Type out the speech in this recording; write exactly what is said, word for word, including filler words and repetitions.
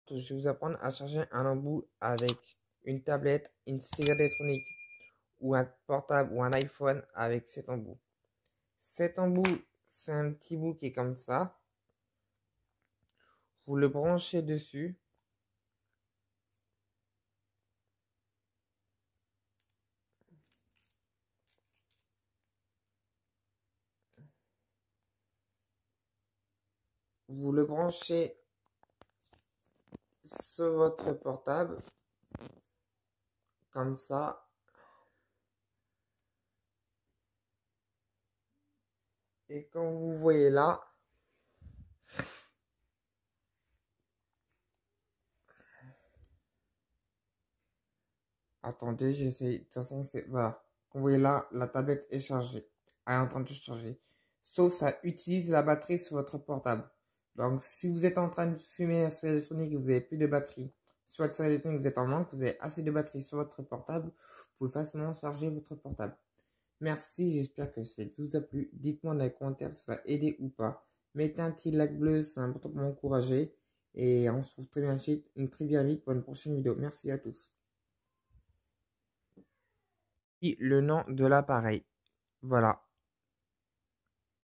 je vais vous apprendre à charger un embout avec une tablette, une cigarette électronique ou un portable ou un iPhone avec cet embout. Cet embout, c'est un petit bout qui est comme ça. Vous le branchez dessus. Vous le branchez sur votre portable. Comme ça. Et quand vous voyez là, attendez, j'essaie. De toute façon, c'est. Voilà. Vous voyez là, la tablette est chargée. Elle est en train de charger. Sauf ça utilise la batterie sur votre portable. Donc, si vous êtes en train de fumer la cigarette électronique et que vous n'avez plus de batterie, soit la cigarette électronique, vous êtes en manque, vous avez assez de batterie sur votre portable, vous pouvez facilement charger votre portable. Merci, j'espère que cette vidéo vous a plu. Dites-moi dans les commentaires si ça a aidé ou pas. Mettez un petit like bleu, c'est important pour m'encourager. Et on se retrouve très bien vite, très bien vite pour une prochaine vidéo. Merci à tous. Et le nom de l'appareil. Voilà.